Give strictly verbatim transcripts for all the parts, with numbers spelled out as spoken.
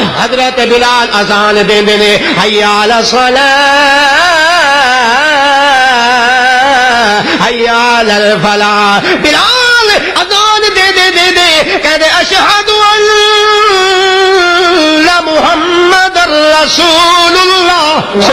حضرت بلال اذان دیندے نے حی علی الصلاۃ حی علی الفلاح. بلال اذان دے دے دے دے کہتے اشہد ان محمد رسول اللہ.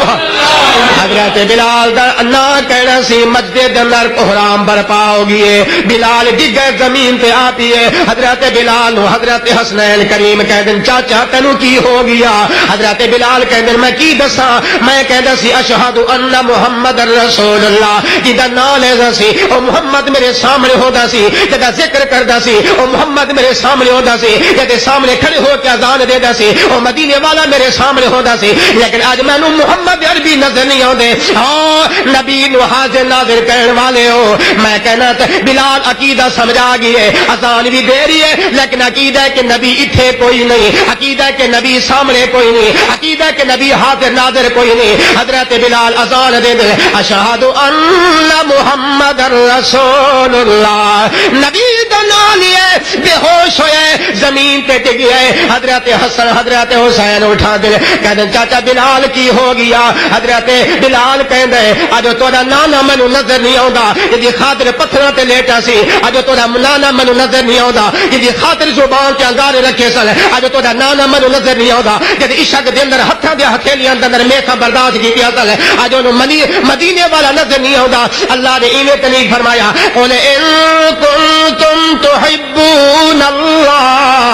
حضرت بلال دا نا کہنا سی مسجد اندر کوہرام برپا ہو گئی. بلال ڈگے زمین تے آ پیے. حضرت بلال نو حضرت حسنین کریم کہہ دن چاچا تینو کی ہو گیا؟ حضرت بلال کہہ دن میں کی دساں؟ میں کہدا سی اشہد ان محمد رسول اللہ. جدا نام لیدا سی او محمد میرے سامنے ہوندا سی. جدا ذکر کردا سی او محمد میرے سامنے ہوندا سی. جدے سامنے کھڑے ہو کے اذان دیندا سی او مدینے والا میرے سامنے ہوندا سی. لیکن اج مینوں محمد عربی نظر نہیں آندے. ہاں نبی نو حاضر ناظر کہن والے ہو. میں کہنا تے بلال عقیدہ سمجھا گئی ہے. اذان بھی دے رہی ہے لیکن عقیدہ ہے کہ نبی اتھے کوئی نہیں. عقیدہ ہے کہ نبی سامنے کوئی نہیں. عقیدہ ہے کہ نبی حاضر ناظر کوئی نہیں. حضرت بلال اذان دے دے اشہد ان محمد رسول اللہ. نبی دا نام لیے بے ہوش ہوئے زمین تے ڈگ گئے. حضرت حسن حضرت حسین اٹھا دے کہتے چاچا بلال کی ہو گیا؟ حضرت بلال کہندے اج تہاڈا نانا مینوں نظر نہیں آوندا جدی خاطر پتھراں تے لیٹا سی. اج تہاڈا نانا مینوں نظر نہیں آوندا جدی خاطر زبان تے انگارے رکھے سن. اج تہاڈا نانا مینوں نظر نہیں آوندا جدی عشق دے اندر ہتھاں دے ہتھیلیاں دے اندر میکھاں برداشت کیتیاں سن. اج اونوں مدینے والا نظر نہیں آوندا. اللہ نے ایویں تے نہیں فرمایا قل ان کنتم تحبون اللہ.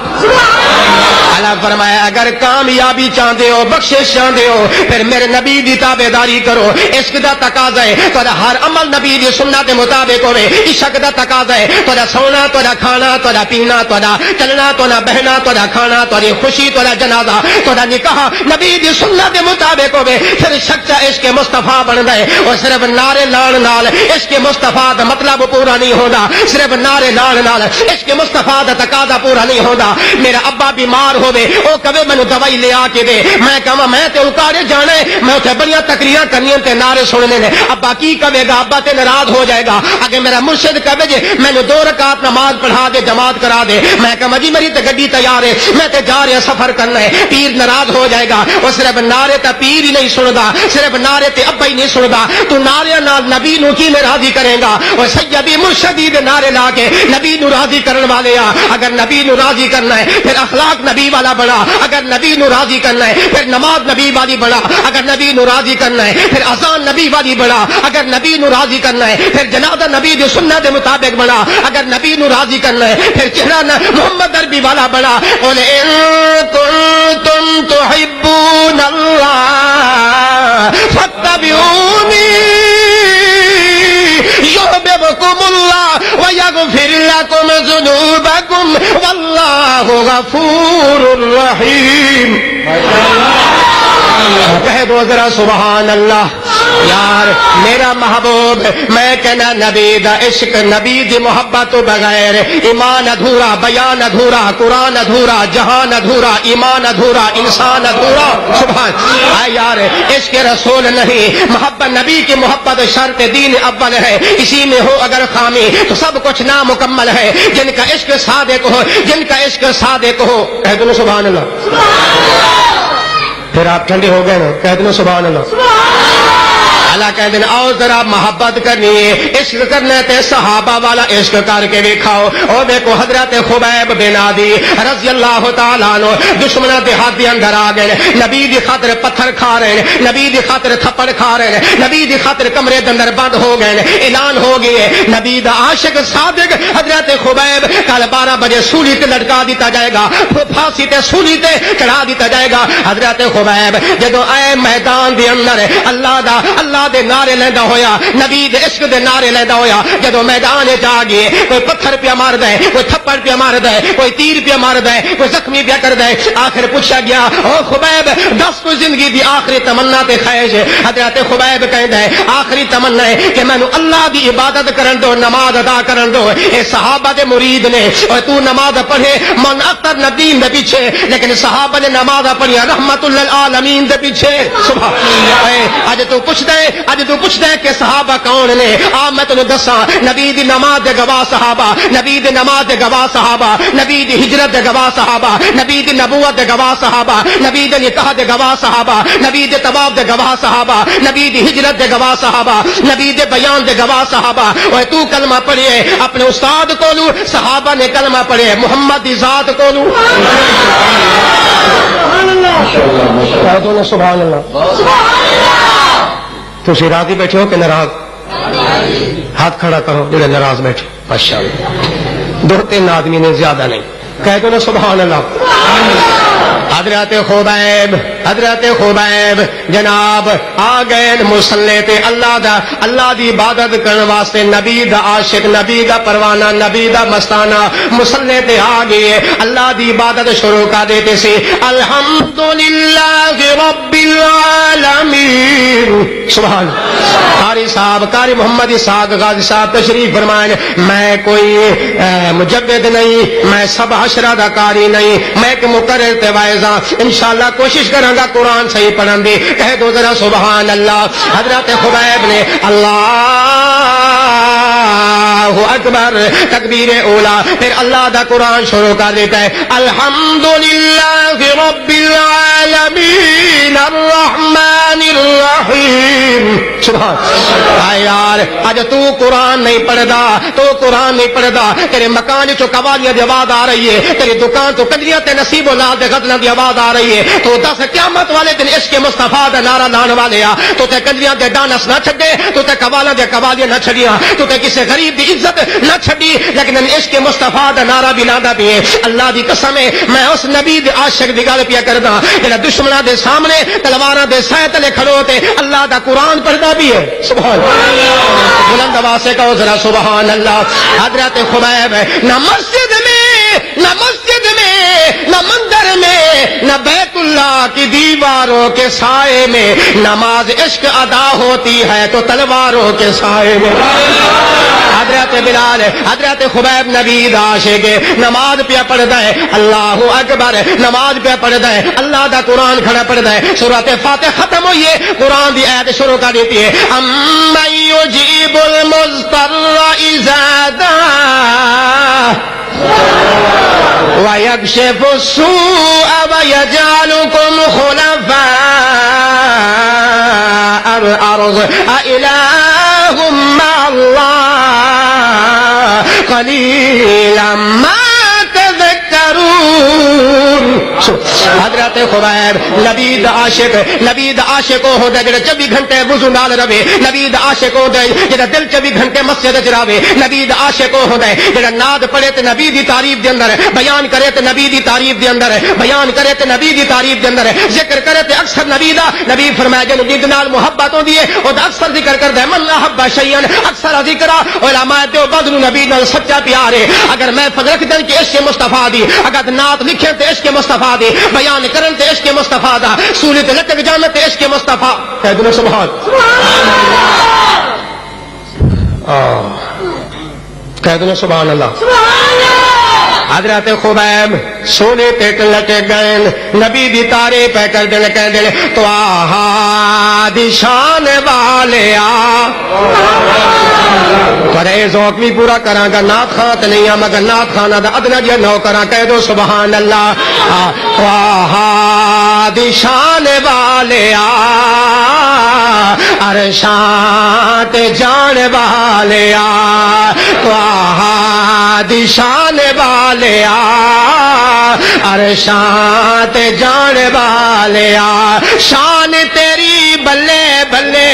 اللہ فرمایا اگر کامیابی چاہتے ہو بخشش چاہتے ہو پھر میرے نبی دی تابعداری کرو. عشق دا تقاضا ہے تہاڈا ہر عمل نبی دی سنت دے مطابق ہوے. عشق دا تقاضا ہے تہاڈا سونا تہاڈا کھانا تہاڈا پینا تہاڈا چلنا تہاڈا بہنا تہاڈا کھانا تہاڈی خوشی تہاڈا جنازہ تہاڈا نکاح نبی دی سنت دے مطابق ہوے. پھر سچا عشق مصطفیٰ بندا ہے. اور صرف نعرے لان نال عشق مصطفیٰ دا مطلب پورا نہیں ہوندا. صرف نعرے لان نال عشق مصطفیٰ دا تقاضا پورا نہیں ہوندا. میرا ابا بیمار ہوے او کہے مینوں دوائی لے آ کے دے. میں کہاں میں تے اتارے جانا ہے میں اتنے بڑیاں تقریراں کرنیاں تے نعرے سننے نے. ابا کی کہے گا؟ ابا تے ناراض ہو جائے گا. اگر میرا مرشد کہے جے مینوں دو رکعت نماز پڑھا دے جماعت کرا دے میں کہاں جی میری تے گڈی تیار ہے میں تے جا رہا سفر کرنا ہے. پیر ناراض ہو جائے گا. وہ صرف نعرے تے پیر ہی نہیں سندا صرف نعرے تے ابا ہی نہیں سندا. تو نعرے نال نبی نو کی میں راضی کرے گا؟ اور سیدی مرشدی دے نعرے لا کے نبی نو راضی کرن والے آ. اگر نبی نو راضی کرنا ہے پھر اخلاق نبی والا بڑا. اگر نبی نو راضی کرنا ہے پھر نماز نبی والی بڑا. اگر نبی نو راضی کرنا ہے پھر اذان نبی والی بڑا. اگر نبی نو راضی کرنا ہے پھر جنازہ نبی دی سنت دے مطابق بڑا. اگر نبی نو راضی کرنا ہے پھر چہرہ محمد عربی والا بڑا. قل ان کنتم تحبون اللہ فاتبعونی یحببکم اللہ ویغفر لکم ذنوبکم واللہ غفور رحیم. کہہ دو ذرا سبحان اللہ. یار میرا محبوب میں کہنا نبی دا عشق نبی دی محبت تو بغیر ایمان ادھورا بیان ادھورا قرآن ادھورا جہان ادھورا ایمان ادھورا انسان ادھورا. سبحان اے یار عشق رسول نہیں محبت نبی کی محبت شرط دین اول ہے. اسی میں ہو اگر خامی تو سب کچھ نامکمل ہے. جن کا عشق صادق ہو جن کا عشق صادق ہو کہہ دو سبحان اللہ. پھر آپ ٹھنڈے ہو گئے نا کہہ دو سبحان اللہ. اللہ کہہ دیں آؤ ذرا محبت کرنی ہے عشق کرنا تے صحابہ والا عشق کر کے دیکھاؤ. او دیکھو حضرت خبیب بن عدی رضی اللہ تعالیٰ عنہ دشمنوں کے ہاتھ دے اندر آ گئے. نبی دی خاطر پتھر کھا رہے ہیں نبی دی خاطر تھپڑ کھا رہے ہیں نبی دی خاطر کمرے دے اندر بند ہو گئے. اعلان ہو گئے نبی دا عاشق صادق حضرت خبیب کل بارہ بجے سولی تے لٹکا دیتا جائے گا. پھانسی تے سولی تے چڑھا دیتا جائے گا. حضرت خبیب جدو اے میدان دے اندر اللہ دا اللہ دے نعرے لیندا ہویا نبی دے عشق دے نعرے لیندا ہویا جدو میدان جا گئے کوئی پتھر پہ مار دے کوئی تھپڑ پہ مار دے کوئی تیر پہ مار دے کوئی زخمی پہ کر دے. آخر پوچھا گیا او خبیب دس کو زندگی دی آخری تمنا تے خواہش ہے. حضرت خبیب کہندا ہے آخری تمنا ہے کہ مینوں اللہ دی عبادت کرن دو نماز ادا کرن دو. اے صحابہ دے مرید نے اور تو نماز پڑھے من اکثر ندین دے پیچھے لیکن صحابہ نے نماز پڑھی رحمت للعالمین دے پیچھے. سبحان اللہ. اج تو پوچھدا ہے اج تو پوچھدا ہے کہ صحابہ کون نے؟ آ میں تینوں دساں، نبی دی نماز دے گواہ صحابہ، نبی دی نماز دے گواہ صحابہ، نبی دی ہجرت دے گواہ صحابہ، نبی دی نبوت دے گواہ صحابہ، نبی دے نکاح دے گواہ صحابہ، نبی دے طواف دے گواہ صحابہ، نبی دی ہجرت دے گواہ صحابہ، نبی دے بیان دے گواہ صحابہ۔ اوے تو کلمہ پڑھے اپنے استاد کولو، صحابہ نے کلمہ پڑھے محمد دی ذات کولو۔ سبحان اللہ۔ تسی راضی بیٹھے ہو کہ ناراض؟ ہاتھ کھڑا کرو جڑے ناراض بیٹھے۔ ماشاء اللہ، دو تین آدمی نے، زیادہ نہیں، کہہ دو نا سبحان اللہ۔ حضرت خبیب حضرت خبیب جناب آ گئے مصلی تے اللہ دا اللہ دی عبادت کرنے واسطے، نبی دا عاشق، نبی دا پروانہ، نبی دا مستانہ مصلی تے آ گئے، اللہ دی عبادت شروع کر دیتے سی۔ الحمدللہ رب العالمین۔ سبحان قاری صاحب قاری محمد اسحاق غازی صاحب تشریف فرمائیں، میں کوئی مجدد نہیں، میں سب عشرہ دا قاری نہیں، میں ایک مقرر تے واعظاں، انشاءاللہ کوشش کراں گا قرآن صحیح پڑھن دی۔ کہہ دو ذرا سبحان اللہ۔ حضرت خبیب نے اللہ اکبر تکبیر اولا، پھر اللہ دا قرآن شروع کر دیتا ہے۔ الحمدللہ رب العالمین الرحمن الرحیم۔ سبحان آئے یار، اج تو قرآن نہیں پڑھدا، تو قرآن نہیں پڑھدا، تیرے مکان چو قوالیاں دی آواز آ رہی ہے، تیری دکان تو کنجریاں تے نصیب اولاد دے غزلاں دی آواز آ رہی ہے، تو دس قیامت والے دن عشق مصطفیٰ دا نعرہ لان والے آ، تو تے کنجریاں دے ڈانس نہ چھڈے، تو تے قوالیاں دے قوالیاں نہ چھڈیاں، تو تے کسے غریب دی عزت نہ چھڈی، لیکن عشق مصطفیٰ دا نعرہ بھی لاندا پی ہے۔ اللہ دی قسم ہے میں اس نبی دے عاشق دی گل پیا کردا جڑا دشمناں دے سامنے تلواراں دے سائے تلے کھڑو تے اللہ دا قرآن پڑھدا بھی ہے۔ سبحان اللہ، بلند آواز سے کہو ذرا سبحان اللہ۔ حضرت خبیب نہ مسجد میں نہ مسجد میں نہ مندر میں نہ بیت اللہ کی دیواروں کے سائے میں نماز عشق ادا ہوتی ہے تو تلواروں کے سائے میں۔ حضرت بلال حضرت خبیب نبی عاشق نماز پہ پڑھتا ہے، اللہ اکبر نماز پہ پڑھتا ہے، اللہ دا قرآن کھڑا پڑھتا ہے، سورۃ فاتح ختم ہوئی ہے، قرآن دی آیت شروع کر دیتی ہے۔ امن یجیب المضطر اذا دعا وَيَكْشِفُ السُّوءَ وَيَجْعَلُكُمْ خُلَفَاءَ الْأَرْضِ أَإِلَٰهٌ مَّعَ اللَّهِ قَلِيلًا مَّا تَذَكَّرُونَ۔ حضرت خبیب نبی دا عاشق نبی دا عاشق ہوندا جڑا چوبی گھنٹے وضو نال رہے، نبی دا عاشق ہوندا جڑا دل چوبی گھنٹے مسجد وچ رہے، نبی دا عاشق ہوندا جڑا نعت پڑھے تے نبی دی تعریف دے اندر بیان کرے تے نبی دی تعریف دے اندر بیان کرے تے نبی دی تعریف دے اندر ذکر کرے تے اکثر نبی دا نبی فرمایا جن جن نال محبت ہوندی ہے او دا اکثر ذکر کردا ہے، من احب شیئا اکثر ذکر علماء دیوبند نو نبی نال سچا پیار ہے۔ اگر میں فضل رکھ دن کہ عشق مصطفیٰ دی، اگر نعت لکھے تے عشق مصطفیٰ دی، بیان کرن تے عشق مصطفیٰ دا، سولت لٹک جانا تے عشق مصطفیٰ۔ کہہ دو سبحان اللہ، کہہ دو سبحان اللہ۔ حضرت خبیب سونے تے لٹے گئے، نبی دی تعریف پہ کر دے کہہ دے تو آہا دی شان والے آ کرے ذوق بھی پورا کراں گا، نعت خواں تے نہیں مگر نعت خانہ دا ادنا جیا نو کراں، کہہ دو سبحان اللہ۔ آہا دی شان والے آ عرشاں تے جان والے آ، آہا دی شان والے آ عرشاں تے جان والے آ، شان تیری بلے بلے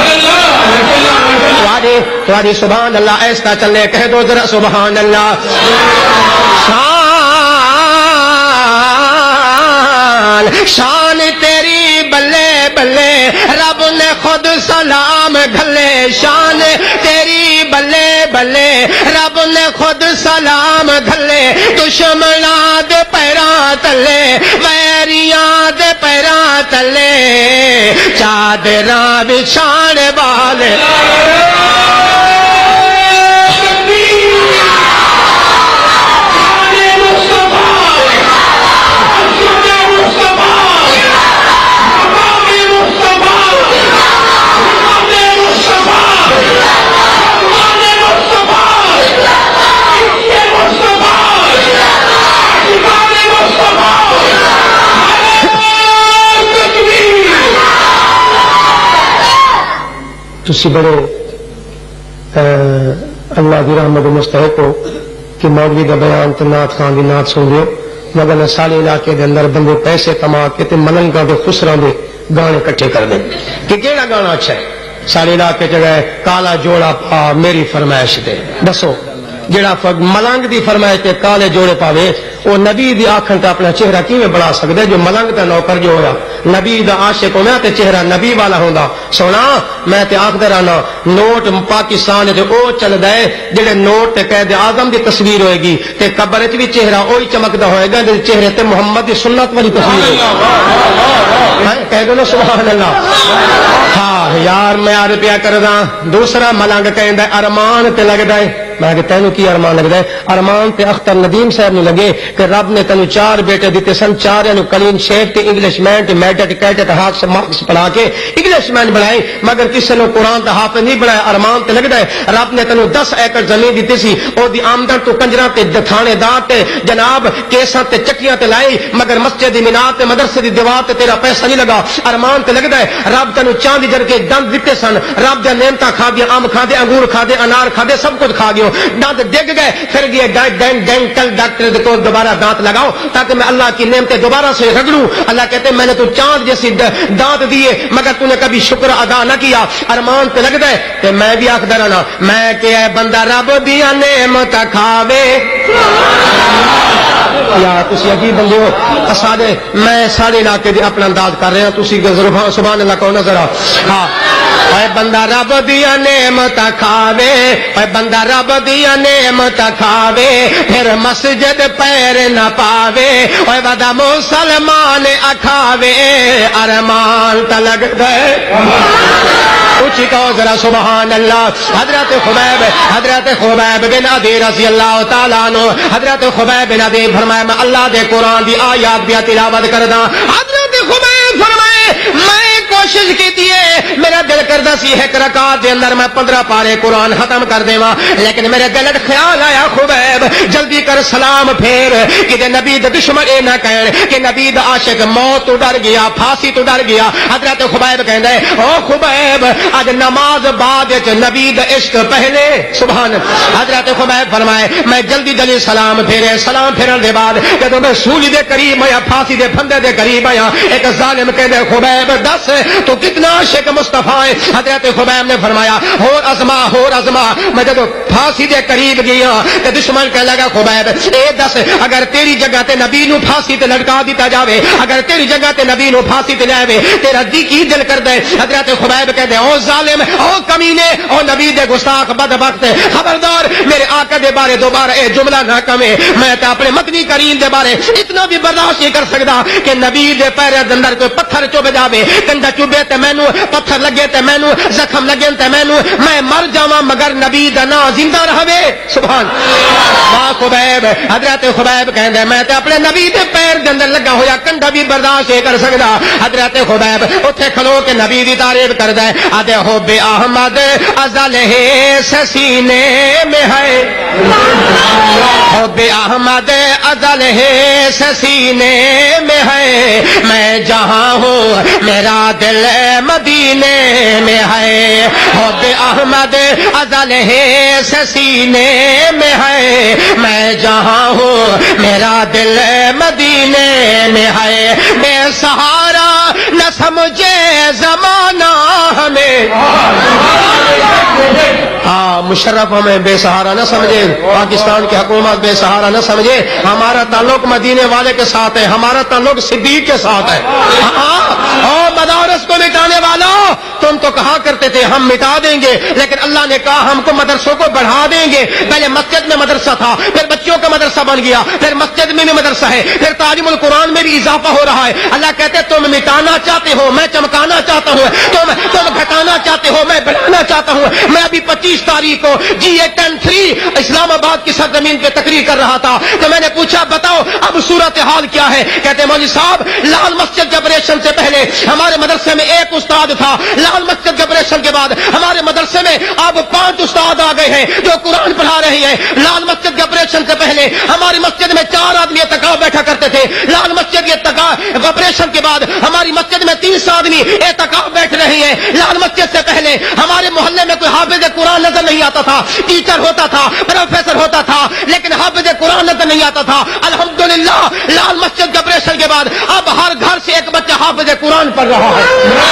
تمہاری تمہاری سبحان اللہ ایسا چلے، کہہ دو ذرا سبحان اللہ۔ شان شان تیری بلے بلے رب نے خود سلام گھلے، شان تیری بلے بلے رب نے خود سلام گھلے، دشمناں دے پیراں تلے ویریاں دے پیراں تلے چادراں بچھاڑ والے۔ تسی بڑے اللہ کی رحمت مستحق ہو کہ مولوی کا بیان تو نعت خان کی نعت سن لو، مگر سارے علاقے کے اندر بندے پیسے کما کے ملنگا کے خسرا دے گانے کٹھے کر دیں کہ کہڑا گانا اچھا ہے. سارے علاقے چ گئے کالا جوڑا پا میری فرمائش دے. دسو جڑا ملنگ دی فرمائش تے کالے جوڑے پاوے وہ نبی دی آنکھن تے اپنا چہرہ کیویں بنا سکدا ہے؟ جو ملنگ تے نوکر جو ہویا نبی دا عاشق ہونا تے چہرہ نبی والا ہوندا. سونا میں تے آکھدا رہنا نوٹ پاکستان تے او چلدا ہے جڑے نوٹ تے قائد اعظم دی تصویر ہوئے گی تے قبر وچ بھی چہرہ وہی چمکدا ہوئے گا جے چہرے تے محمد دی سنت والی تصویر ہوئے. کہہ دو نا سبحان اللہ. ہاں یار میں آر پیا کردا. دوسرا ملنگ کہندا ارمان تے لگدا ہے. میں کہ تینوں کی ارمان لگتا ہے؟ ارمان تے اختر ندیم صاحب نے لگے کہ رب نے تینوں چار بیٹے دیتے سن، چار کلین شیف تے انگلش مین تے میڈٹ کیٹٹ ہاکس مارکس پڑھا کے انگلش مین بنائے، مگر کسی نے قرآن دا حافظ نہیں بنایا. ارمان تے لگتا ہے رب نے تینوں دس ایکڑ زمین دیتی سی، او دی آمدن تو کنجراں تے تھانے دار تے جناب کیساں تے چکیاں تے لائی، مگر مسجد دی مینار تے مدرسے دی دیوار تے تیرا پیسہ نہیں لگا. ارمان تے لگتا ہے رب تینوں چاندی جڑ کے دند دیتے سن، رب دیا نعمتاں کھا دیا، آم کھا دے، انگور کھا دے، انار کھا دے، سب کچھ کھا گئے، دانت ڈگ گئے. پھر گئے ڈینٹل ڈاکٹر کو دوبارہ دانت لگاؤ تاکہ میں اللہ کی نعمتیں دوبارہ سے رگڑوں. اللہ کہتے میں نے تو چاند جیسی دانت دیے مگر تو نے کبھی شکر ادا نہ کیا. ارمان تے لگتا ہے کہ میں بھی آخدا رہنا میں کہ بندہ رب دیا نعمت کھاوے. یا تسی عجیب بندے ہو. سارے میں سارے علاقے دے اپنا انداز کر رہے ہیں، تسی سبحان اللہ کہو نظر آ. ہاں اے بندہ رب دیا نعمت کھاوے، اے بندہ رب دیا نعمت کھاوے، پھر مسجد پیر نہ پاوے، اے بندہ مسلمان اکھاوے. ارمان تا لگدا ہے اونچی کہو ذرا سبحان اللہ. حضرت خبیب حضرت خبیب بن عدی رضی اللہ تعالیٰ عنہ حضرت خبیب بن عدی فرمایا میں اللہ دے قرآن دی آیات بھی تلاوت کردا. حضرت خبیب فرمائے میں کوشش کی ہے میرا دل کردا سی ایک رکعت دے اندر میں پندرہ پارے قرآن ختم کر دیواں، لیکن میرے دل وچ خیال آیا خبیب جلدی کر سلام پھیر کہ نبی دے دشمن اے نہ کہن کہ نبی دا عاشق موت تو ڈر گیا، پھانسی تو ڈر گیا. حضرت خبیب کہندا ہے او خبیب اج نماز بعد وچ نبی دا عشق پہلے. سبحان اللہ. حضرت خبیب فرمائے میں جلدی جلدی سلام پھیرے. سلام پھیرن دے بعد جدوں میں سولی دے قریب آیا، پھانسی دے پھندے دے قریب آیا، ایک ظالم کہندا خبیب دس تو کتنا عاشق مصطفیٰ ہے. حضرت خبیب نے فرمایا ہور ازما ہور ازما. میں جدو پھانسی دے قریب گیا تے دشمن کہنے لگا خبیب اے دس اگر تیری جگہ تے نبی نو پھانسی تے لٹکا دیتا جاوے، اگر تیری جگہ تے نبی نو پھانسی تے لے تیرا دی کی دل کردا ہے؟ حضرت خبیب کہتے او ظالم او کمینے او نبی دے گستاخ بدبخت خبردار میرے آقا دے بارے دوبارہ اے جملہ نہ کمے. میں تے اپنے مدنی کریم دے بارے اتنا بھی برداشت نہیں کر سکدا کہ نبی دے پیرے دے اندر کوئی پتھر چوب جاوے، کنڈا چوبے تے مینوں، پتھر لگے تے مینوں، زخم لگے تے مینوں، میں مر جاواں مگر نبی دا نام زندہ رہے. سبحان واہ خبیب. حضرت خبیب کہندا میں تے اپنے نبی دے پیر دے اندر لگا ہویا کنڈا بھی برداشت نہیں کر سکدا. حضرت خبیب اوتھے کھلو کے نبی دی تعریف کردا ہے آدے ہو بے احمد ازل ہے سینے میں ہے، ہو بے احمد ازل ہے سینے میں ہے، میں جہاں ہوں میرا دل مدینے میں ہے، حب احمد ازل ہے سینے میں ہے، میں جہاں ہوں میرا دل مدینے میں ہے. بے سہارا نہ سمجھے زمانہ ہمیں، ہاں مشرف ہمیں بے سہارا نہ سمجھے، پاکستان کی حکومت بے سہارا نہ سمجھے. ہمارا تعلق مدینے والے کے ساتھ ہے، ہمارا تعلق صدیق کے ساتھ ہے. ہاں اور مدارس کو مٹانے والوں تم تو کہا کرتے تھے ہم مٹا دیں گے، لیکن اللہ نے کہا ہم کو مدرسوں کو بڑھا دیں گے. پہلے مسجد میں مدرسہ تھا، پھر بچوں کا مدرسہ بن گیا، پھر مسجد میں بھی مدرسہ ہے، پھر تعلیم القرآن میں بھی اضافہ ہو رہا ہے. اللہ کہتے تم مٹانا چاہتے ہو میں چمکانا چاہتا ہوں، تم تم گھٹانا چاہتے ہو میں بڑھانا چاہتا ہوں. میں ابھی پچیس تاریخ کو جی اے ٹین تھری اسلام آباد کی سرزمین پہ تقریر کر رہا تھا تو میں نے پوچھا بتاؤ اب صورت حال کیا ہے؟ کہتے مولوی صاحب لال مسجد کے آپریشن سے پہلے ہمارے مدرسے میں ایک استاد تھا، لال مسجد کے آپریشن کے بعد ہمارے مدرسے میں اب پانچ استاد آ گئے ہیں جو قرآن پڑھا رہے ہیں. لال مسجد کے آپریشن سے پہلے ہماری مسجد میں چار آدمی اتقاء بیٹھا کرتے تھے، لال مسجد کے اتقاء آپریشن کے بعد ہماری مسجد میں تین سو آدمی اعتکاف بیٹھ رہے ہیں. لال مسجد سے پہلے ہمارے محلے میں کوئی حافظ قرآن نظر نہیں آتا تھا. ٹیچر ہوتا تھا, پروفیسر ہوتا تھا, لیکن حافظ قرآن نظر نہیں آتا تھا. الحمدللہ لال مسجد کے آپریشن کے بعد اب ہر گھر سے ایک بچہ حافظ قرآن پڑھ رہا ہے.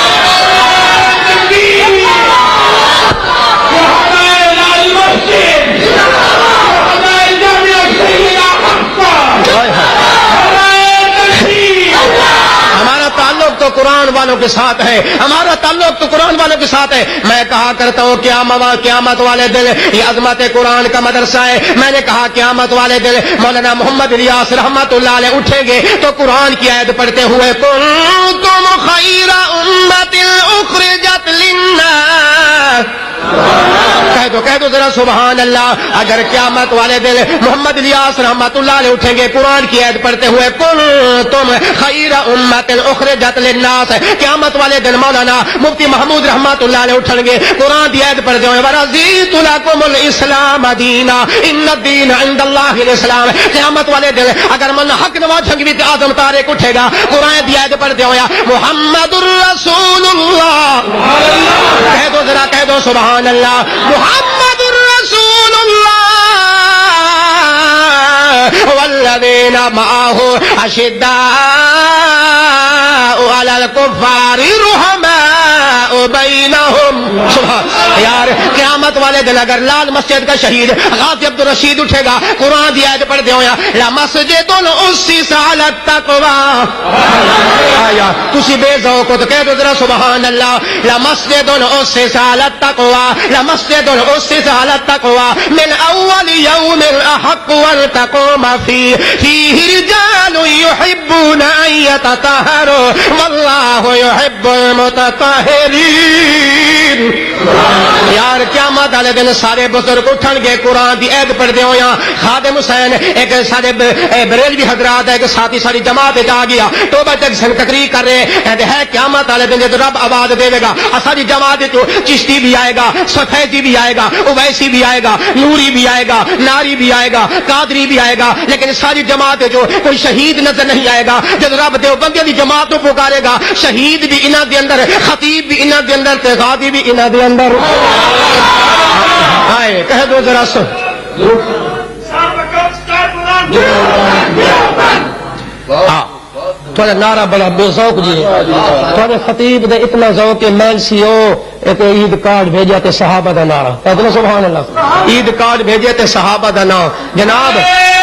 ہمارا تعلق تو قرآن والوں کے ساتھ ہے, ہمارا تعلق تو قرآن والوں کے ساتھ ہے. میں کہا کرتا ہوں قیامت قیامت والے دن یہ عظمت قرآن کا مدرسہ ہے. میں نے کہا قیامت والے دن مولانا محمد الیاس رحمت اللہ علیہ اٹھیں گے تو قرآن کی آیت پڑھتے ہوئے کنتم خیر امت اخرجت للناس, کہہ دو کہہ دو ذرا سبحان اللہ. اگر قیامت والے دن محمد الیاس رحمت اللہ علیہ اٹھیں گے قرآن کی آیت پڑھتے ہوئے کنتم خیر امت اخرجت للناس, قیامت والے دن مولانا مفتی محمود رحمت اللہ علیہ اٹھیں گے قرآن کی آیت پڑھتے ہوئے ورضیت لکم الاسلام دینا ان الدین عند اللہ الاسلام. قیامت والے دن اگر مولانا حق نواز جھنگوی اعظم طارق اٹھے گا قرآن کی آیت پڑھتے ہوئے محمد الرسول اللہ, کہہ دو ذرا کہہ دو سبحان اللہ, محمد الرسول اللہ والذین معه اشداء علی الکفار رحماء بینہم. یار قیامت والے دن اگر لال مسجد کا شہید غازی عبد الرشید اٹھے گا قرآن کی آیت پڑھتے ہوئے لمسجد اسس علی التقوی, آیا تسی بے ذوق ہو تو کہہ دو ذرا سبحان اللہ, لمسجد اسس علی التقوی لمسجد اسس علی التقوی من اول یوم احق والتقوم فیہ فیہ رجال یحبون ان یتطہروا واللہ یحب المتطہرین. یار قیامت والے دن سارے بزرگ اٹھن گے قرآن دی عید پڑھتے ہوئے. خادم حسین ایک سارے بریلوی حضرات ایک ساتھی ساری جماعت آ گیا توبہ تک سن تقریر کر رہے ہیں. قیامت والے دن جب رب آواز دے گا ساری جماعت چشتی بھی آئے گا, سفیدی بھی آئے گا, اویسی بھی آئے گا, نوری بھی آئے گا, ناری بھی آئے گا, قادری بھی آئے گا, لیکن ساری جماعت جو کوئی شہید نظر نہیں آئے گا. جب رب دیوبندیاں دی جماعت کو پکارے گا شہید بھی انہاں دے اندر, خطیب بھی انہاں دے اندر, تے غازی بھی انہاں دے اندر. آئے کہہ دو ذرا سو تھوڑا نعرہ بڑا بے ذوق جی, تھوڑے خطیب دے اتنا ذوق کہ مین سی او ایک عید کارڈ بھیجا تے صحابہ دا نعرہ, کہہ دو سبحان اللہ, عید کارڈ بھیجے تے صحابہ دا نام. جناب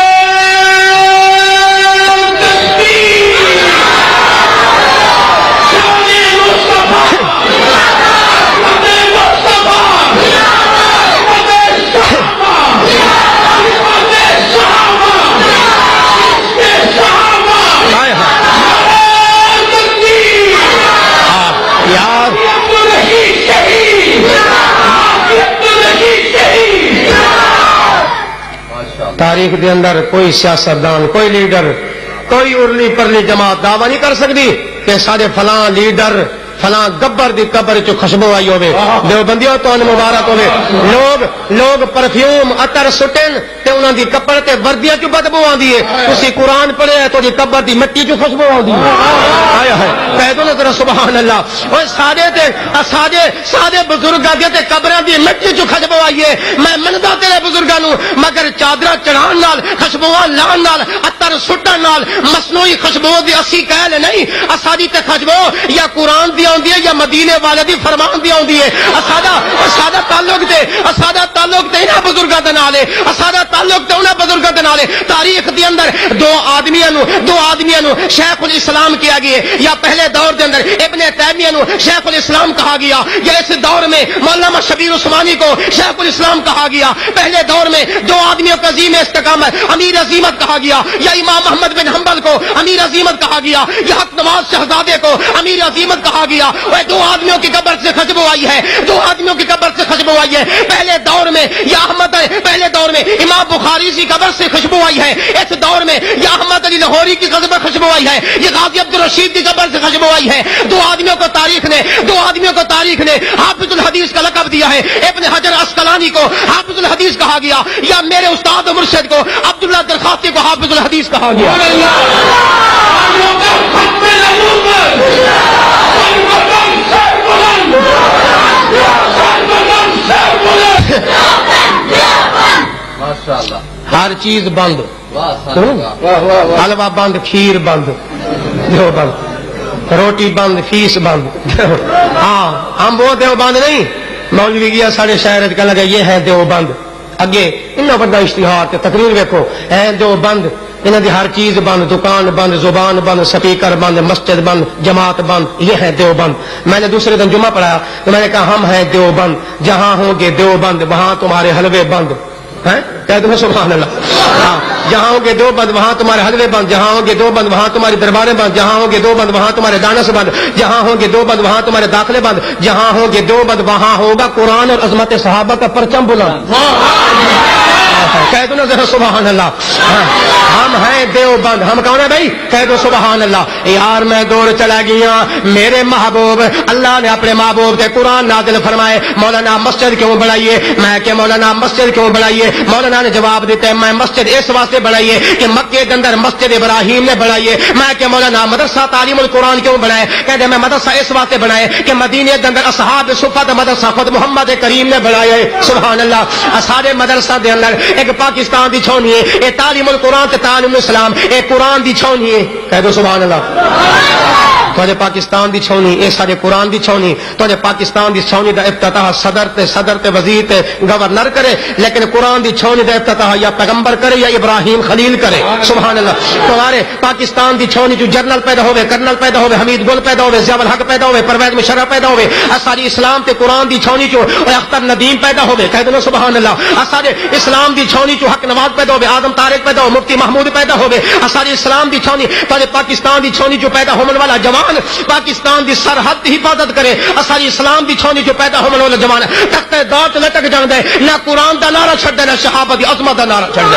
تاریخ دے اندر کوئی سیاستدان, کوئی لیڈر, کوئی ارلی پرلی جماعت دعویٰ نہیں کر سکتی کہ سارے فلاں لیڈر فلاں گبر دی قبر چ خوشبو آئی ہوے. دیوبندیوں تو مبارک ہوے. لوگ لوگ پرفیوم عطر سٹن تے انہاں دی قبر تے وردیاں چ بدبو آندی ہے. تسی قرآن پڑھیا تو دی قبر دی مٹی چ خوشبو آندی ہے. آیا ہے کہہ دو نا ذرا سبحان اللہ. اوے سادے تے سادے سادے بزرگاں دے تے قبراں دی مٹی چ خوشبو آئی ہے. میں مندا تیرے بزرگاں نو مگر چادراں چڑھان نال خوشبواں لان نال عطر سٹن نال مصنوعی خوشبو دی اسی کہل نہیں. اساڈی تے خوشبو یا قرآن دی آندی ہے یا مدینے والے دی فرمان دی آندی ہے. اساڈا اساڈا تعلق تے اساڈا تعلق تے انہاں بزرگاں دے نال ہے. اساڈا تعلق تے انہاں بزرگاں دے نال ہے. تاریخ دے اندر دو آدمیاں نو دو آدمیاں نو شیخ الاسلام کیا گیا یا پہلے دور دے اندر ابن تیمیہ نو شیخ الاسلام کہا گیا یا اس دور میں مولانا شبیر عثمانی کو شیخ الاسلام کہا گیا. پہلے دور میں دو آدمیوں کو عظیم استقامت امیر عظیمت کہا گیا یا امام احمد بن حنبل کو امیر عظیمت کہا گیا یا حق نواز شہزادے کو امیر عظیمت کہا گیا. وہ دو آدمیوں کی قبر سے خوشبو آئی ہے. دو آدمیوں کی قبر سے خوشبو آئی ہے. پہلے دور میں یا احمد پہلے دور میں امام بخاری کی قبر سے خوشبو آئی ہے. اس دور میں یا احمد علی لاہوری کی قبر خوشبو آئی ہے. یہ غازی عبد الرشید کی قبر سے خوشبو آئی ہے. دو آدمیوں کو تاریخ نے دو آدمیوں کو تاریخ نے حافظ الحدیث کا لقب دیا ہے. ابن حجر عسقلانی کو حافظ الحدیث کہا گیا یا میرے استاد و مرشد کو عبداللہ درخاستی کو حافظ الحدیث کہا گیا. چیز بند، حلوہ بند، کھیر بند، دیو بند، روٹی بند، فیس بند۔ ہاں ہم وہ دیو بند نہیں، مولوی گیا سارے شہر کہنے لگا یہ ہے دیو بند، اگے انہوں بڑا اشتہار تے تقریر ویکھو، ہے دیو بند، انہوں دی ہر چیز بند، دکان بند، زبان بند، سپیکر بند، مسجد بند، جماعت بند، یہ ہے دیوبند۔ میں نے دوسرے دن جمعہ پڑھایا تو میں نے کہا ہم ہیں دیوبند، جہاں ہوں گے دیوبند وہاں تمہارے حلوے بند ہیں، کہہ دو سبحان اللہ۔ ہاں جہاں ہوں گے دیوبند وہاں تمہارے حلوے بند، جہاں ہوں گے دیوبند وہاں تمہاری درباریں بند، جہاں ہوں گے دیوبند وہاں تمہارے دانس بند، جہاں ہوں گے دیوبند وہاں تمہارے داخلے بند، جہاں ہوں گے دیوبند وہاں ہوگا قرآن اور عظمت صحابہ کا پرچم بلند۔ کہہ دو نا ذرا سبحان اللہ۔ ہم ہیں دیوبند، ہم کون ہیں بھائی؟ کہہ دو سبحان اللہ۔ یار میں دور چلا گیا، میرے محبوب اللہ نے اپنے محبوب کے قرآن نازل فرمائے، مولانا مسجد کیوں بڑھائیے؟ میں کہ مولانا مسجد کیوں بڑھائیے؟ مولانا نے جواب دیتے ہیں میں مسجد اس واسطے بڑھائیے کہ مکے کے اندر مسجد ابراہیم نے بڑھائیے۔ میں کہ مولانا مدرسہ تعلیم القرآن کیوں بنائے؟ کہتے میں مدرسہ اس واسطے بنائے کہ مدینے کے اندر اصحاب صفت مدرسہ خود محمد کریم نے بڑھایا ہے۔ سبحان اللہ۔ سارے مدرسہ دے اندر ایک پاکستان دی چھونی ہے، اے تعلیم القرآن تے تعلیم الاسلام، اے قرآن دی چھونی ہے۔ کہہ دو سبحان اللہ۔ تھوڑے پاکستان دی چھونی، اے سارے قرآن دی چھونی، تھوڑے پاکستان دی چھونی دا افتتاح صدر تے صدر تے وزیر تے گورنر کرے، لیکن قرآن دی چھونی دا افتتاح یا پیغمبر کرے یا ابراہیم خلیل کرے۔ سبحان اللہ۔ تمہارے پاکستان دی چھونی جو جنرل پیدا ہوئے، کرنل پیدا ہوئے، حمید گل پیدا ہوئے، ضیاء الحق پیدا ہوئے، پرویز مشرف پیدا ہوئے، ساری اسلام تے قرآن دی چھونی جو اختر ندیم پیدا ہوئے، کہہ دو سبحان اللہ۔ سارے اسلام دی چھونی جو حق نواز پیدا ہوئے، آدم طارق پیدا ہو، مفتی محمود پیدا ہوئے، ساری اسلام دی چھونی تھوڑے پاکستان دی چھونی جو پیدا ہونے والا جوان پاکستان دی سرحد کی حفاظت کرے، ساری اسلام دی چھونی جو پیدا ہونے والا جوان تختے دار لٹک جان دے، نہ قرآن دا نعرہ چھڑ دے، نہ صحابہ دی عظمت دا نعرہ چھڑ دے۔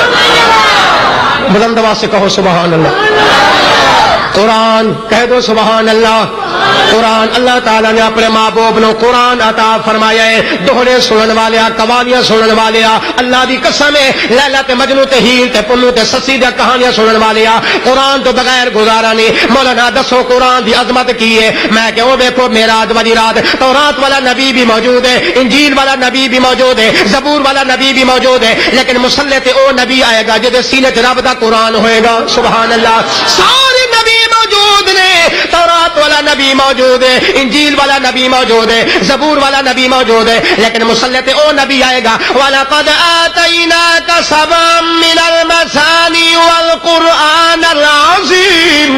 بلند آواز سے کہو سبحان اللہ۔ قرآن کہہ دو سبحان اللہ۔ قرآن اللہ تعالیٰ نے اپنے محبوب نو قرآن عطا فرمایا ہے، دوہرے سنن والے، قوالیاں سنن والے، اللہ دی قسم ہے لیلا تے مجنوں تے ہیر تے پنو تے سسی دی کہانیاں سنن والے، قرآن تو بغیر گزارا نہیں۔ مولانا دسو قرآن دی عظمت کی ہے؟ میں کہ وہ دیکھو میراج والی رات تورات والا نبی بھی موجود ہے، انجیل والا نبی بھی موجود ہے، زبور والا نبی بھی موجود ہے، لیکن مسلح تے او نبی آئے گا جدے سینے تے رب دا قرآن ہوئے گا۔ سبحان اللہ۔ سارے نبی موجود نے، تورات والا نبی موجود ہے، انجیل والا نبی موجود ہے، زبور والا نبی موجود ہے، لیکن مسلط او نبی آئے گا۔ وَلَقَدْ آتَيْنَاكَ سَبْعًا مِنَ الْمَثَانِي وَالْقُرْآنَ الْعَظِيمَ۔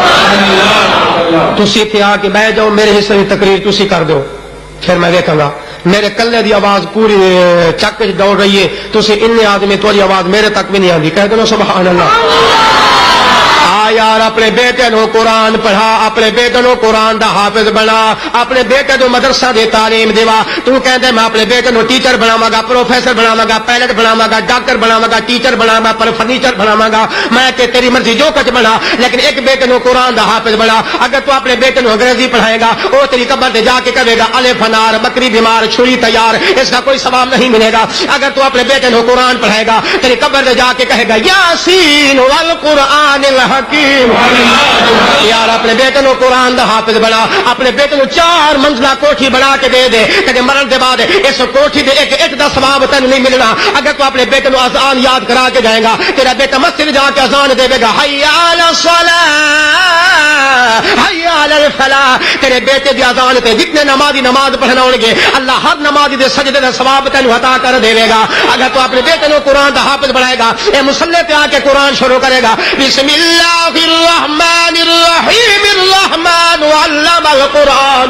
تسی تے آ کے بیٹھ جاؤ، میرے حصے کی تقریر تسی کر دو، پھر میں دیکھوں گا۔ میرے کلے دی آواز پوری چک دوڑ رہی ہے، تسی ان آدمی تھوڑی آواز میرے تک بھی نہیں آتی، کہہ دو سبحان اللہ۔ آ یار اپنے بیٹے نو قرآن پڑھا، اپنے بیٹے نو قرآن دا حافظ بنا، اپنے بیٹے نو مدرسہ دے تعلیم دیوا۔ تو کہندے میں اپنے بیٹے نو ٹیچر بناواں گا، پروفیسر بناواں گا، پائلٹ بناواں گا، ڈاکٹر بناواں گا، ٹیچر بناواں گا، پر فرنیچر بناواں گا۔ میں کہ تیری مرضی جو کچھ بنا، لیکن ایک بیٹے نو قرآن دا حافظ بنا۔ اگر تو اپنے بیٹے نو انگریزی پڑھائے گا، او تیری قبر تے جا کے کہے گا الف انار بکری بیمار چھری تیار، اس کا کوئی ثواب نہیں ملے گا۔ اگر تو اپنے بیٹے نو قرآن پڑھائے گا، تیری قبر تے جا کے کہے گا یاسین والقرآن الحکیم۔ یار اپنے بیٹے نو قرآن دا حافظ بنا، اپنے بیٹے نو چار منزلہ کوٹھی بنا کے دے دے، کہ مرن دے بعد اس کوٹھی دے ایک ایک دا ثواب تینوں نہیں ملنا۔ اگر تو اپنے بیٹے نو اذان یاد کرا کے جائے گا، تیرا بیٹا مسجد جا کے اذان دے گا حی علی الصلاۃ حی علی الفلاح، تیرے بیٹے دی اذان تے جتنے نمازی نماز پڑھنا ہون گے، اللہ ہر نمازی دے سجدے دا ثواب تینوں عطا کر دے گا۔ اگر تو اپنے بیٹے نو قرآن دا حافظ بنائے گا، اے مصلی پہ آ کے قرآن شروع کرے گا بسم اللہ الرحمن الرحیم الرحمن علم القرآن۔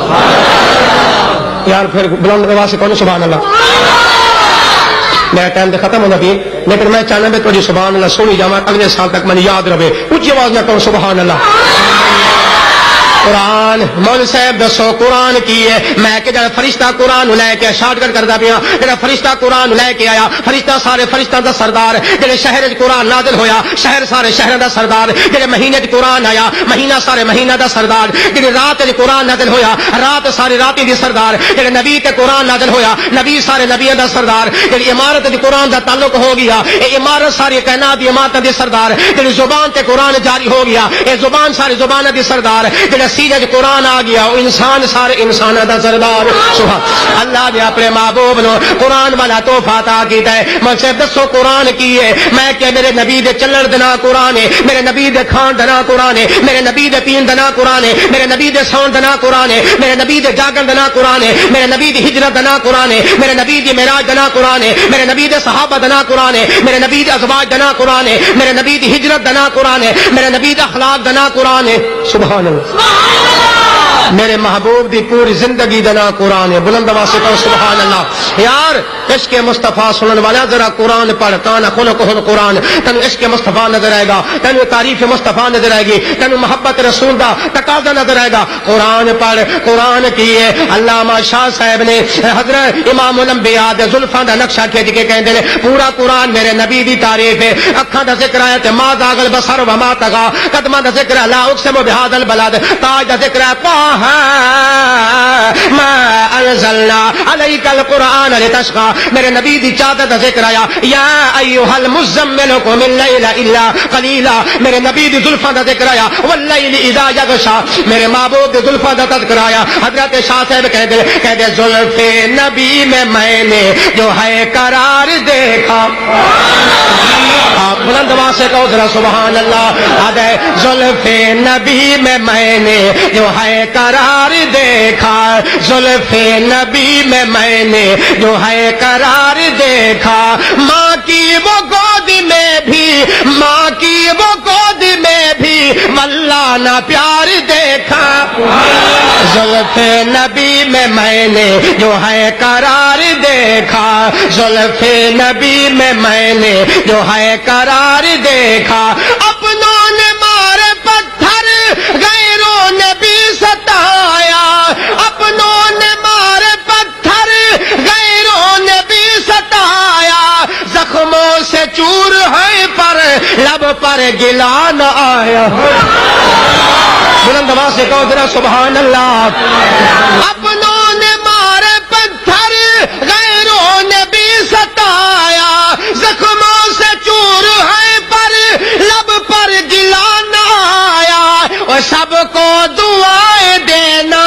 یار پھر بلند آواز سے کون سبحان اللہ۔ میرا ٹائم تو ختم ہونا بھی، لیکن میں چاہنا بھی تھوڑی سبحان اللہ سنی جاؤں، اگلے سال تک میں یاد رہے، اونچی آواز میں کہوں سبحان اللہ۔ قرآن مول صاحب دسو قرآن کی ہے؟ میں کہ جب فرشتہ قرآن لے کے شارٹ کٹ کرتا پیا، جب فرشتہ قرآن لے کے آیا، فرشتہ سارے فرشتہ دا سردار، جب شہر قرآن نازل ہویا شہر سارے شہر دا سردار، جب مہینے قرآن آیا مہینہ سارے مہینہ دا سردار، جب رات قرآن نازل ہویا رات سارے راتی دی سردار، جب نبی تے قرآن نازل ہویا نبی سارے نبی دا سردار، جب عمارت دی قرآن دا تعلق ہو گیا اے عمارت ساری کائنات دی عمارت دی سردار، جب زبان تے قرآن جاری ہو گیا اے زبان ساری زبان دی سردار، جب سینے وچ قرآن آ گیا وہ انسان سارے انساناں دا سردار سبحان اللہ نے اپنے محبوب نو قرآن والا تحفہ عطا کیتا ہے مجھ دسو قرآن کی ہے میں کہ میرے نبی دے چلن دے نا قرآن ہے میرے نبی دے کھان دے نا قرآن ہے میرے نبی دے پین دے نا قرآن ہے میرے نبی دے سون دے نا قرآن ہے میرے نبی دے جاگن دے نا قرآن ہے میرے نبی دی ہجرت دے نا قرآن ہے میرے نبی دی معراج دے نا قرآن ہے میرے نبی دے صحابہ دے نا قرآن ہے میرے نبی دے ازواج دے نا قرآن ہے میرے نبی دی ہجرت دے نا قرآن ہے میرے نبی دے اخلاق دے نا قرآن ہے سبحان اللہ میرے محبوب دی پوری زندگی دے نا قرآن ہے بلند آواز سے کہو سبحان اللہ یار عشق مصطفیٰ سنن والا ذرا قرآن پڑھ کانا خلق القرآن تینو عشق مصطفیٰ نظر آئے گا تینو تعریف مصطفیٰ نظر آئے گی تینو محبت رسول دا تقاضا نظر آئے گا قرآن پڑھ قرآن کی ہے علامہ شاہ صاحب نے حضرت امام الانبیاء دے زلفاں دا نقشہ کھینچ کے کہندے نے پورا قرآن میرے نبی دی تعریف ہے اکھاں دا ذکر ہے تے ما داغل بصر و ما طغى قدماں دا ذکر ہے لا اقسم بهذا البلد تاج دا ذکر ہے طه ما انزلنا عليك القرآن لتشقى میرے نبی دی چادر دا ذکر آیا یا ایھا المزمل قم الليل الا قليلا میرے نبی دی زلفاں دا ذکر آیا واللیل اذا یغشا میرے محبوب دی زلفاں دا تذکر آیا حضرت شاہ صاحب کہہ دے کہہ دے زلف نبی میں میں نے جو ہے قرار دیکھا آپ بلند آواز سے کہو ذرا سبحان اللہ آدھے زلف نبی میں میں نے جو ہے قرار دیکھا زلف نبی میں میں نے جو ہے قرار دیکھا ماں کی وہ گود میں بھی ماں کی وہ گود میں بھی واللہ نہ پیار دیکھا زلف نبی میں میں نے جو ہے قرار دیکھا زلف نبی میں میں نے جو ہے قرار دیکھا اپنوں نے مارے پتھر غیروں نے بھی ستایا اپنوں نے مارے پتھر غیروں نے بھی ستایا زخموں سے چور ہے پر لب پر گلا نہ آیا بلند آواز سے کہو ذرا سبحان اللہ اپنوں نے مارے پتھر غیروں نے بھی ستایا زخموں سے چور ہے پر لب پر گلا نہ آیا اور سب کو دعائیں دینا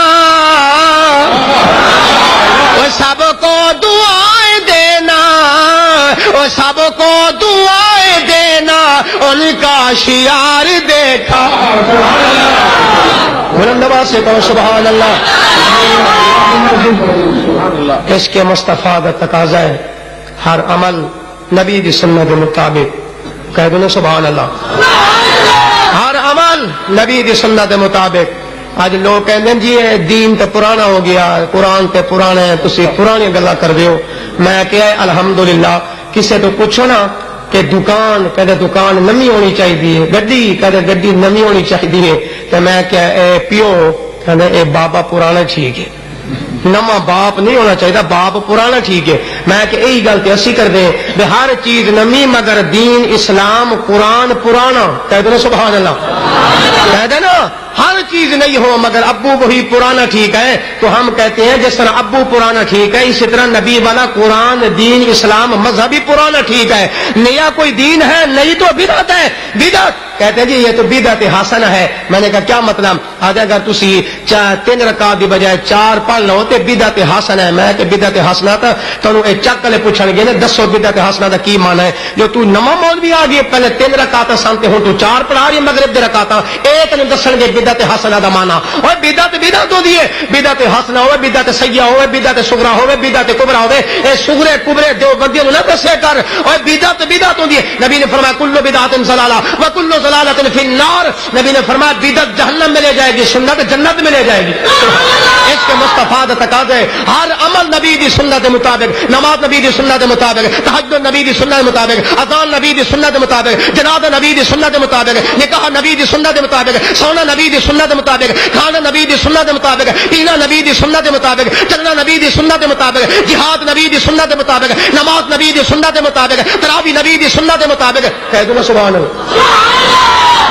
اور سب کو دعائیں دینا اور سب کو دعائیں دینا ان کا شیار دیکھا بلند آواز سے کہو سبحان اللہ عشق مصطفیٰ کا تقاضا ہے ہر عمل نبی دی سنت کے مطابق کہہ دو نا سبحان اللہ ہر عمل نبی دی سنت کے مطابق اج لوگ کہندے جی دین تے پرانا ہو گیا قرآن تے پرانا ہے تسی پرانی گلاں کردے ہو میں کہ الحمدللہ کسے تو پوچھو نا کہ دکان کہتے دکان نمی ہونی چاہیے گڈی کہتے گڈی نمی ہونی چاہیے تو میں کہ اے پیو کہتے اے بابا پرانا ٹھیک ہے نواں باپ نہیں ہونا چاہیے باپ پرانا ٹھیک ہے میں کہ یہی گل تے اسی کر دیں بے ہر چیز نمی مگر دین اسلام قرآن پرانا کہہ دو نا سبحان اللہ کہہ دے نا ہر چیز نہیں ہو مگر ابو وہی پرانا ٹھیک ہے تو ہم کہتے ہیں جس طرح ابو پرانا ٹھیک ہے اسی طرح نبی والا قرآن دین اسلام مذہبی پرانا ٹھیک ہے نیا کوئی دین ہے نہیں تو بدعت ہے بدعت کہتے ہیں جی یہ تو بدعت حسن ہے میں نے کہا کیا مطلب آج اگر تسی تین رکعت دی بجائے چار پڑھ لو تے بدعت حسن ہے میں کہ بدعت حسنہ تا تانوں اے چک لے پوچھن گے نے دسو بدعت حسنہ دا کی معنی ہے جو تو نواں مولوی آ گئی پہلے تین رکعت سنتے ہوں تو چار پڑھا رہی مغرب دی رکعت اے تینوں دسن گے بدعت حسنہ دا معنی اور بدعت بدعت ہوندی ہے بدعت حسنہ ہوے بدعت سیئہ ہوے بدعت صغرا ہوے بدعت کبرا ہوے اے صغرے کبرے دیو بندیاں نہ دسے کر اور بدعت بدعت ہوندی ہے نبی نے فرمایا کل بدعت ضلالہ وکل ضلالۃ فی النار نبی نے فرمایا بدعت جہنم میں لے جائے گی سنت جنت میں لے جائے گی اس کے مصطفیٰ دا تقاضے ہر عمل نبی دی سنت کے مطابق نماز نبی دی سنت کے مطابق تہجد نبی دی سنت کے مطابق اذان نبی دی سنت کے مطابق جنازہ نبی دی سنت کے مطابق نکاح نبی دی سنت کے مطابق سونا نبی دی سنت کے مطابق کھانا نبی دی سنت کے مطابق پینا نبی دی سنت کے مطابق چلنا نبی دی سنت کے مطابق جہاد نبی دی سنت کے مطابق نماز نبی دی سنت کے مطابق تراویح نبی دی سنت کے مطابق کہہ دو نا سبحان اللہ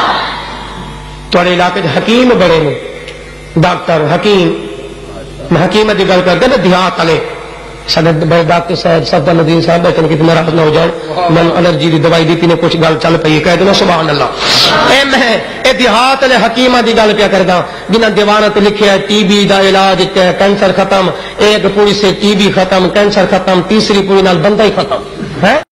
تھوڑے علاقے حکیم بڑے نے ڈاکٹر حکیم میں حکیم کی گل کرتے نا دیہات والے سارے ڈاکٹر صاحب سب الدین صاحب بیٹھے کہ ناراض نہ ہو جاؤ، میں الرجی کی دوائی دیتی نے کچھ گل چل پئی، کہہ دینا سبحان اللہ۔ اے میں اے دیہات والے حکیماں دی گل پیا کردا جنہاں دیواناں تے لکھیا ہے ٹی بی دا علاج کینسر ختم، ایک پوری سے ٹی بی ختم، کینسر ختم، تیسری پوری نال بندہ ہی ختم ہے۔